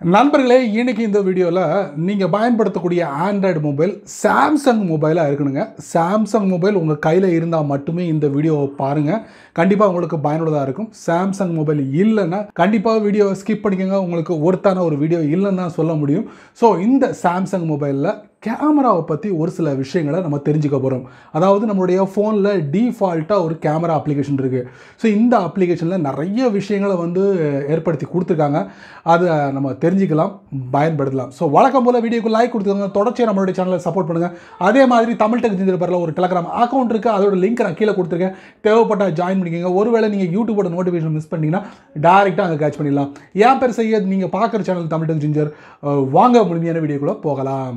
நண்பர்களே, இன்னைக்கு இந்த வீடியோவில் நீங்கள் பயன்படுத்தக்கூடிய ஆண்ட்ராய்டு மொபைல் சாம்சங் மொபைலாக இருக்கணுங்க. சாம்சங் மொபைல் உங்கள் கையில் இருந்தால் மட்டுமே இந்த வீடியோவை பாருங்கள். கண்டிப்பாக உங்களுக்கு பயனுள்ளதாக இருக்கும். சாம்சங் மொபைல் இல்லைன்னா கண்டிப்பாக வீடியோவை ஸ்கிப் பண்ணிக்கோங்க. உங்களுக்கு ஒருத்தான ஒரு வீடியோ இல்லைன்னு தான் சொல்ல முடியும். ஸோ இந்த சாம்சங் மொபைலில் கேமராவை பற்றி ஒரு சில விஷயங்களை நம்ம தெரிஞ்சுக்க போகிறோம். அதாவது நம்மளுடைய ஃபோனில் டீஃபால்ட்டாக ஒரு கேமரா அப்ளிகேஷன் இருக்குது. ஸோ இந்த அப்ளிகேஷனில் நிறைய விஷயங்களை ஏற்படுத்தி கொடுத்துருக்காங்க. அதை நம்ம தெரிஞ்சுக்கலாம், பயன்படுத்தலாம். ஸோ வழக்கம் போல் வீடியோக்கு லைக் கொடுத்துருங்க, தொடர்ச்சியாக நம்மளுடைய சேனலை சப்போர்ட் பண்ணுங்கள். அதே மாதிரி தமிழ் டெக் ஜிஞ்சர் பேரில் ஒரு டெலகிராம் அக்கௌண்ட் இருக்குது, அதோட லிங்க் நான் கீழே கொடுத்துருக்கேன். தேவைப்பட்டால் ஜாயின் பண்ணிக்கோங்க. ஒருவேளை நீங்கள் யூடியூபோட நோட்டிஃபிகேஷன் மிஸ் பண்ணிங்கன்னா டேரெக்டாக அங்கே கேட்ச் பண்ணிடலாம். என் பேர் செய்ய நீங்கள் பார்க்குற சேனல் தமிழ் டெக் ஜிஞ்சர். வாங்க முழுமையான வீடியோக்குள்ளே போகலாம்.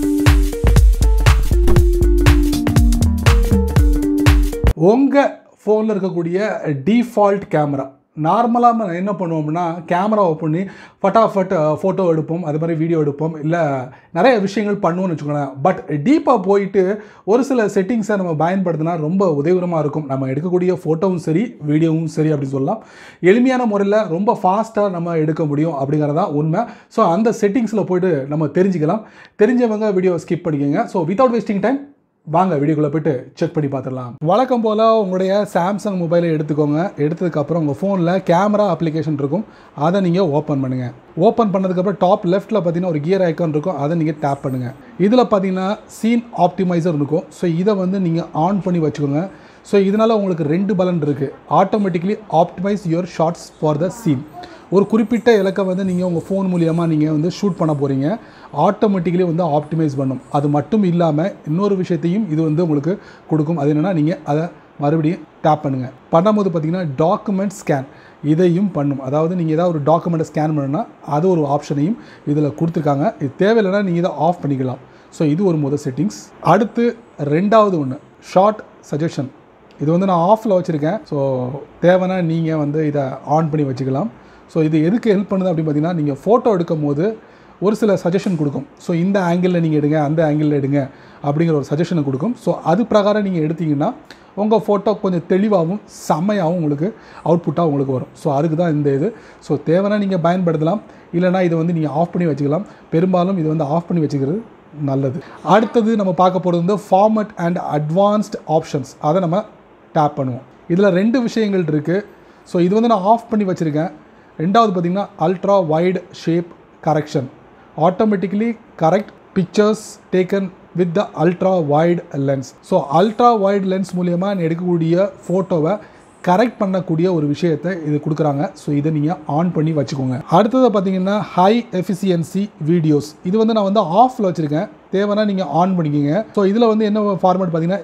உங்கள் ஃபோனில் இருக்கக்கூடிய டிஃபால்ட் கேமரா நார்மலாக நம்ம என்ன பண்ணுவோம்னா, கேமரா ஓப்பன் பண்ணி ஃபட்டாஃபட் ஃபோட்டோ எடுப்போம், அது மாதிரி வீடியோ எடுப்போம், இல்லை நிறைய விஷயங்கள் பண்ணுவோம்னு வச்சுக்கோங்களேன். பட் டீப்பாக போயிட்டு ஒரு சில செட்டிங்ஸை நம்ம பயன்படுத்தினா ரொம்ப உதவிகரமாக இருக்கும். நம்ம எடுக்கக்கூடிய ஃபோட்டோவும் சரி, வீடியோவும் சரி அப்படின்னு சொல்லலாம். எளிமையான முறையில் ரொம்ப ஃபாஸ்ட்டாக நம்ம எடுக்க முடியும் அப்படிங்கிறதான் உண்மை. ஸோ அந்த செட்டிங்ஸில் போய்ட்டு நம்ம தெரிஞ்சுக்கலாம். தெரிஞ்சவங்க வீடியோ ஸ்கிப் பண்ணிக்கோங்க. ஸோ வித்தவுட் வேஸ்டிங் டைம் வாங்க வீடியோக்குள்ளே போய்ட்டு செக் பண்ணி பார்த்துடலாம். வழக்கம் போல் உங்களுடைய சாம்சங் மொபைலை எடுத்துக்கோங்க. எடுத்ததுக்கப்புறம் உங்கள் ஃபோனில் கேமரா அப்ளிகேஷன் இருக்கும், அதை நீங்கள் ஓப்பன் பண்ணுங்கள். ஓப்பன் பண்ணதுக்கப்புறம் டாப் லெஃப்ட்டில் பார்த்தீங்கன்னா ஒரு கியர் ஐக்கான் இருக்கும், அதை நீங்கள் டேப் பண்ணுங்கள். இதில் பார்த்தீங்கன்னா சீன் ஆப்டிமைசர் இருக்கும். ஸோ இதை நீங்கள் ஆன் பண்ணி வச்சுக்கோங்க. ஸோ இதனால் உங்களுக்கு 2 பலன் இருக்குது. Automatically optimise your shorts for the scene. ஒரு குறிப்பிட்ட இலக்கை நீங்கள் உங்கள் ஃபோன் மூலியமாக நீங்கள் ஷூட் பண்ண போகிறீங்க, ஆட்டோமேட்டிக்கலி ஆப்டிமைஸ் பண்ணும். அது மட்டும் இல்லாமல் இன்னொரு விஷயத்தையும் இது உங்களுக்கு கொடுக்கும். அது என்னென்னா, நீங்கள் அதை மறுபடியும் டேப் பண்ணுங்கள். பண்ணும்போது பார்த்தீங்கன்னா டாக்குமெண்ட் ஸ்கேன் இதையும் பண்ணும். அதாவது நீங்கள் ஏதாவது ஒரு டாக்குமெண்ட்டை ஸ்கேன் பண்ணணுன்னா அது ஒரு ஆப்ஷனையும் இதில் கொடுத்துருக்காங்க. இது தேவையில்லைன்னா நீங்கள் இதை ஆஃப் பண்ணிக்கலாம். ஸோ இது ஒரு முதல் செட்டிங்ஸ். அடுத்து ரெண்டாவது ஒன்று, ஷார்ட் சஜஷன். இது நான் ஆஃபில் வச்சுருக்கேன். ஸோ தேவைன்னா நீங்கள் இதை ஆன் பண்ணி வச்சுக்கலாம். ஸோ இது எதுக்கு ஹெல்ப் பண்ணுது அப்படின்னு பார்த்தீங்கன்னா, நீங்கள் ஃபோட்டோ எடுக்கும் போது ஒரு சில சஜஷன் கொடுக்கும். ஸோ இந்த ஆங்கிளில் நீங்கள் எடுங்க, அந்த ஆங்கிளில் எடுங்க அப்படிங்கிற ஒரு சஜஷனை கொடுக்கும். ஸோ அது பிரகாரம் நீங்கள் எடுத்திங்கன்னா உங்கள் ஃபோட்டோ கொஞ்சம் தெளிவாகவும் செம்மையாகவும் உங்களுக்கு அவுட்புட்டாக உங்களுக்கு வரும். ஸோ அதுக்கு தான் இந்த இது. ஸோ தேவைன்னா நீங்கள் பயன்படுத்தலாம், இல்லைனா இதை நீங்கள் ஆஃப் பண்ணி வச்சுக்கலாம். பெரும்பாலும் இது ஆஃப் பண்ணி வச்சுக்கிறது நல்லது. அடுத்தது நம்ம பார்க்க போகிறது ஃபார்மட் அண்ட் அட்வான்ஸ்ட் ஆப்ஷன்ஸ். அதை நம்ம டேப் பண்ணுவோம். இதில் 2 விஷயங்கள் இருக்குது. ஸோ இது நான் ஆஃப் பண்ணி வச்சுருக்கேன். ரெண்டாவது பார்த்திங்கன்னா ultra wide shape correction. Automatically correct pictures taken with the ultra wide lens. So ultra wide lens மூலியமாக எடுக்கக்கூடிய ஃபோட்டோவை கரெக்ட் பண்ணக்கூடிய ஒரு விஷயத்தை இது கொடுக்குறாங்க. ஸோ இதை நீங்கள் ஆன் பண்ணி வச்சுக்கோங்க. அடுத்தது பார்த்திங்கன்னா ஹை எஃபிஷியன்சி வீடியோஸ். இது நான் ஆஃபில் வச்சுருக்கேன். தேவைன்னா நீங்கள் ஆன் பண்ணிக்கோங்க. ஸோ இதில் என்ன ஃபார்மேட் பார்த்திங்கன்னா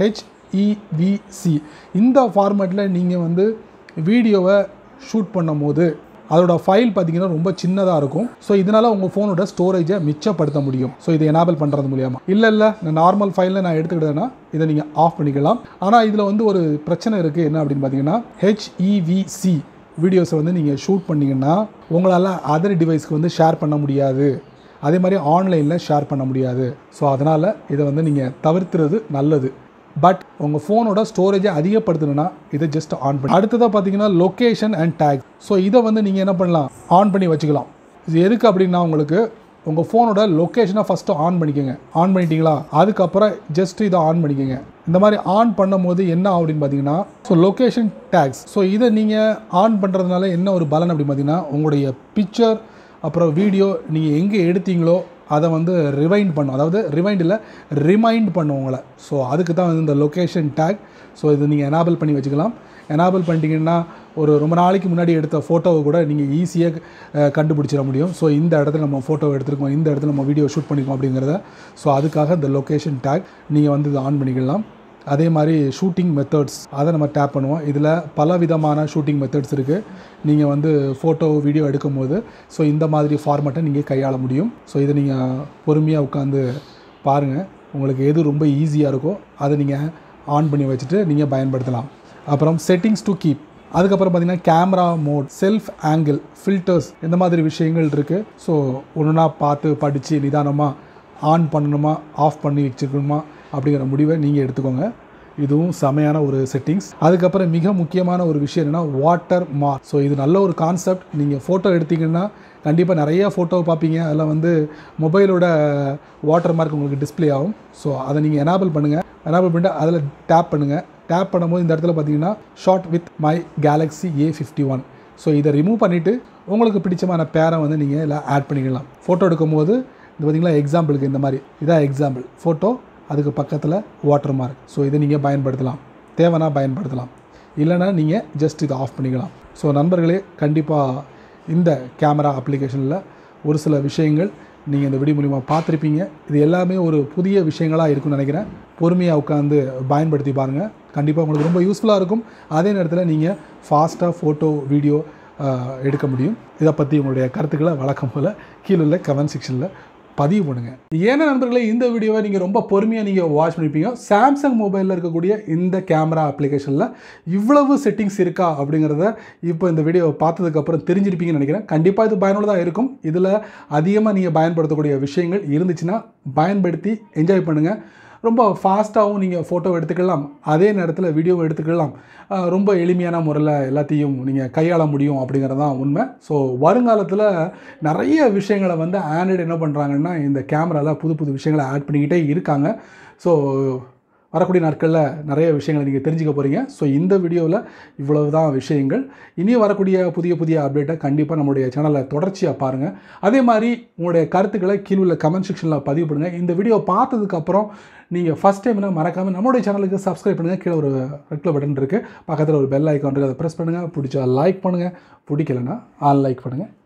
HEVC. இந்த ஃபார்மேட்டில் நீங்கள் வீடியோவை ஷூட் பண்ணும் போது அதோட ஃபைல் பார்த்தீங்கன்னா ரொம்ப சின்னதாக இருக்கும். ஸோ இதனால் உங்கள் ஃபோனோட ஸ்டோரேஜை மிச்சப்படுத்த முடியும். ஸோ இதை எனேபிள் பண்ணுறது மூலியமாக. இல்லை நான் நார்மல் ஃபைலில் நான் எடுத்துக்கிட்டேன்னா இதை நீங்கள் ஆஃப் பண்ணிக்கலாம். ஆனால் இதில் ஒரு பிரச்சனை இருக்குது. என்ன அப்படின்னு பார்த்தீங்கன்னா, HEVC வீடியோஸை நீங்கள் ஷூட் பண்ணிங்கன்னா உங்களால் அதர் டிவைஸ்க்கு ஷேர் பண்ண முடியாது. அதே மாதிரி ஆன்லைனில் ஷேர் பண்ண முடியாது. ஸோ அதனால் இதை நீங்கள் தவிர்த்துறது நல்லது. பட் உங்கள் ஃபோனோட ஸ்டோரேஜை அதிகப்படுத்தணுன்னா இதை ஜஸ்ட் ஆன் பண்ணி. அடுத்ததாக பார்த்தீங்கன்னா லொக்கேஷன் அண்ட் டேக். ஸோ இதை நீங்கள் என்ன பண்ணலாம், ஆன் பண்ணி வச்சுக்கலாம். இது எதுக்கு அப்படின்னா, உங்களுக்கு உங்கள் ஃபோனோட லொக்கேஷனை ஃபஸ்ட்டு ஆன் பண்ணிக்கோங்க. ஆன் பண்ணிட்டீங்களா, அதுக்கப்புறம் ஜஸ்ட் இதை ஆன் பண்ணிக்கோங்க. இந்த மாதிரி ஆன் பண்ணும் போது என்ன அப்படின்னு பார்த்தீங்கன்னா, ஸோ லொக்கேஷன் டேக்ஸ். ஸோ இதை நீங்கள் ஆன் பண்ணுறதுனால என்ன ஒரு பலன் அப்படின்னு பார்த்தீங்கன்னா, உங்களுடைய பிக்சர் அப்புறம் வீடியோ நீங்கள் எங்கே எடுத்தீங்களோ அதை ரிவைண்ட் பண்ணும். அதாவது ரிவைண்ட் இல்லை, ரிமைண்ட் பண்ணும் உங்களை. ஸோ அதுக்கு தான் இந்த லொக்கேஷன் டேக். ஸோ இது நீங்கள் எனேபிள் பண்ணி வச்சுக்கலாம். எனேபிள் பண்ணிட்டீங்கன்னா ரொம்ப நாளைக்கு முன்னாடி எடுத்த ஃபோட்டோவை கூட நீங்கள் ஈஸியாக கண்டுபிடிச்சிட முடியும். ஸோ இந்த இடத்துல நம்ம ஃபோட்டோ எடுத்துருக்கோம், இந்த இடத்துல நம்ம வீடியோ ஷூட் பண்ணிக்கோம் அப்படிங்கிறத. ஸோ அதுக்காக இந்த லொக்கேஷன் டேக் நீங்கள் இதை ஆன் பண்ணிக்கலாம். அதே மாதிரி ஷூட்டிங் மெத்தட்ஸ், அதை நம்ம டேப் பண்ணுவோம். இதில் பல விதமான ஷூட்டிங் மெத்தட்ஸ் இருக்குது. நீங்கள் ஃபோட்டோ வீடியோ எடுக்கும் போது ஸோ இந்த மாதிரி ஃபார்மேட்டை நீங்கள் கையாள முடியும். ஸோ இதை நீங்கள் பொறுமையாக உட்காந்து பாருங்கள். உங்களுக்கு எது ரொம்ப ஈஸியாக இருக்கோ அதை நீங்கள் ஆன் பண்ணி வச்சுட்டு நீங்கள் பயன்படுத்தலாம். அப்புறம் செட்டிங்ஸ் டு கீப். அதுக்கப்புறம் பார்த்திங்கன்னா camera mode, self angle, filters, இந்த மாதிரி விஷயங்கள் இருக்குது. ஸோ ஒன்றுனா பார்த்து படித்து நிதானமாக ஆன் பண்ணணுமா ஆஃப் பண்ணி வச்சுக்கணுமா அப்படிங்கிற முடிவை நீங்கள் எடுத்துக்கோங்க. இதுவும் செமையான ஒரு செட்டிங்ஸ். அதுக்கப்புறம் மிக முக்கியமான ஒரு விஷயம் என்னென்னா வாட்டர் மார்க். ஸோ இது நல்ல ஒரு கான்செப்ட். நீங்கள் ஃபோட்டோ எடுத்தீங்கன்னா கண்டிப்பாக நிறைய ஃபோட்டோ பார்ப்பீங்க. அதில் வந்து மொபைலோட வாட்டர் மார்க் உங்களுக்கு டிஸ்ப்ளே ஆகும். ஸோ அதை நீங்கள் எனேபிள் பண்ணுங்கள். எனேபிள் பண்ணிட்டு அதில் டேப் பண்ணுங்கள். டேப் பண்ணும்போது இந்த இடத்துல பார்த்தீங்கன்னா shot with my Galaxy A51. So இதை ரிமூவ் பண்ணிவிட்டு உங்களுக்கு பிடிச்சமான பேரை வந்து நீங்கள் இதில் ஆட் பண்ணிக்கலாம். ஃபோட்டோ எடுக்கும்போது இது பார்த்திங்களா, எக்ஸாம்பிளுக்கு இந்த மாதிரி இதான் எக்ஸாம்பிள் ஃபோட்டோ, அதுக்கு பக்கத்தில் வாட்டர் மார்க். ஸோ இதை நீங்கள் பயன்படுத்தலாம், தேவைன்னா பயன்படுத்தலாம், இல்லைனா நீங்கள் ஜஸ்ட் இதை ஆஃப் பண்ணிக்கலாம். ஸோ நண்பர்களே, கண்டிப்பாக இந்த கேமரா அப்ளிகேஷனில் ஒரு சில விஷயங்கள் நீங்கள் இந்த வீடியோ மூலிமா பார்த்துருப்பீங்க. இது எல்லாமே ஒரு புதிய விஷயங்களாக இருக்குன்னு நினைக்கிறேன். பொறுமையாக உட்காந்து பயன்படுத்தி பாருங்கள். கண்டிப்பாக உங்களுக்கு ரொம்ப யூஸ்ஃபுல்லாக இருக்கும். அதே நேரத்தில் நீங்கள் ஃபாஸ்ட்டாக ஃபோட்டோ வீடியோ எடுக்க முடியும். இதை பற்றி உங்களுடைய கருத்துக்களை வழக்கம் போல் கீழே உள்ள கமெண்ட் செக்ஷனில் பதிவு பண்ணுங்கள். ஏன்னா நண்பர்களே, இந்த வீடியோவை நீங்கள் ரொம்ப பொறுமையாக நீங்கள் வாட்ச் பண்ணிப்பீங்க. சாம்சங் மொபைலில் இருக்கக்கூடிய இந்த கேமரா அப்ளிகேஷனில் இவ்வளவு செட்டிங்ஸ் இருக்கா அப்படிங்கிறத இப்போ இந்த வீடியோவை பார்த்ததுக்கப்புறம் தெரிஞ்சிருப்பீங்கன்னு நினைக்கிறேன். கண்டிப்பாக இது பயனுள்ளதாக இருக்கும். இதில் அதிகமாக நீங்கள் பயன்படுத்தக்கூடிய விஷயங்கள் இருந்துச்சுன்னா பயன்படுத்தி என்ஜாய் பண்ணுங்கள். ரொம்ப ஃபாஸ்ட்டாகவும் நீங்கள் ஃபோட்டோ எடுத்துக்கலாம், அதே நேரத்தில் வீடியோவை எடுத்துக்கலாம். ரொம்ப எளிமையான முறையில் எல்லாத்தையும் நீங்கள் கையாள முடியும் அப்படிங்கிறது தான் உண்மை. ஸோ வருங்காலத்தில் நிறைய விஷயங்களை வந்து ஆண்ட்ராய்டு என்ன பண்ணுறாங்கன்னா, இந்த கேமராவில் புது புது விஷயங்களை ஆட் பண்ணிக்கிட்டே இருக்காங்க. ஸோ வரக்கூடிய நாட்களில் நிறைய விஷயங்களை நீங்கள் தெரிஞ்சுக்க போகிறீங்க. ஸோ இந்த வீடியோவில் இவ்வளவு தான் விஷயங்கள். இனியும் வரக்கூடிய புதிய புதிய அப்டேட்டை கண்டிப்பாக நம்மளுடைய சேனலில் தொடர்ச்சியாக பாருங்கள். அதே மாதிரி உங்களுடைய கருத்துக்களை கீழே உள்ள கமெண்ட் செக்ஷனில் பதிவு பண்ணுங்கள். இந்த வீடியோ பார்த்ததுக்கப்புறம் நீங்கள் ஃபஸ்ட் டைம்னா மறக்காமல் நம்மளுடைய சேனலுக்கு சப்ஸ்கிரைப் பண்ணுங்கள். கீழே ஒரு ரெட் கலர் பட்டன் இருக்குது, பக்கத்தில் ஒரு பெல் ஐக்கான் இருக்குது, அதை ப்ரெஸ் பண்ணுங்கள். பிடிச்சா லைக் பண்ணுங்கள், பிடிக்கலைன்னா ஆல் லைக் பண்ணுங்கள்.